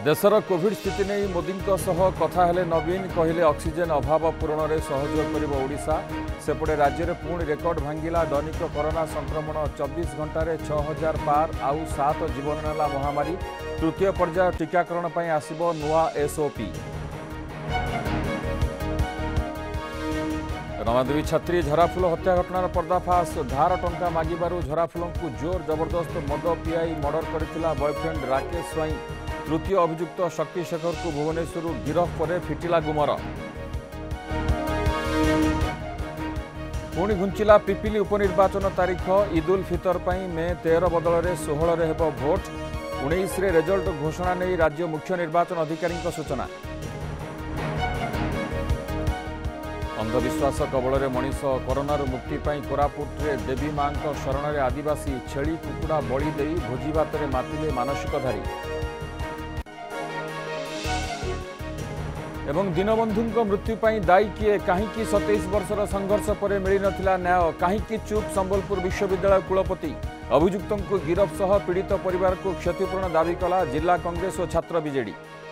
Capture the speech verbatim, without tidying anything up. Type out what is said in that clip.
देशर कोविड स्थिति नहीं मोदी कथा हेले नवीन कहले ऑक्सीजन अभाव पूरण में सहयोग कर ओडिशा सेपटे राज्य में पुणी रेकर्ड भांगिला दैनिक कोरोना संक्रमण चौबीस घंटे छह हजार पार आउ सात जीवन नेला महामारी तृतीय पर्याय टीकाकरण पर आसिबो नुआ एसओपी। रमादेवी छात्री झराफुल हत्या घटनार पर्दाफाश धार टंका मागिबारु झराफुल को जोर जबरदस्त मद पियाई मर्डर करथिला बॉयफ्रेंड राकेश स्वाई तृतीय अभियुक्त शक्ति शेखर को भुवनेश्वर गिरफ पर फिटिला गुमर। पुणी घुंचिला पिपिली उपनिर्वाचन तारीख ईद उल फितर पर मे तेरह बदल में षोहल हेब भोट उन्नीस रिजल्ट घोषणा नहीं राज्य मुख्य निर्वाचन अधिकारी सूचना। अंधविश्वास कबल में मनीष कोरोना मुक्ति कोरापुट रे देवी मां शरण में आदिवासी छेली कुकुड़ा बलि दे भोजी भात में मातिले मानसिकधारी। एवं दीनबंधु मृत्यु पर दायी किए कहीं सतैश वर्षर संघर्ष पर मिल नथिला न्याय कहीं चुप संबलपुर विश्वविद्यालय कुलपति अभियुक्तों को गिरफ सह पीड़ित परिवार को क्षतिपूरण दाबी कला जिला कांग्रेस और छात्र बीजेडी।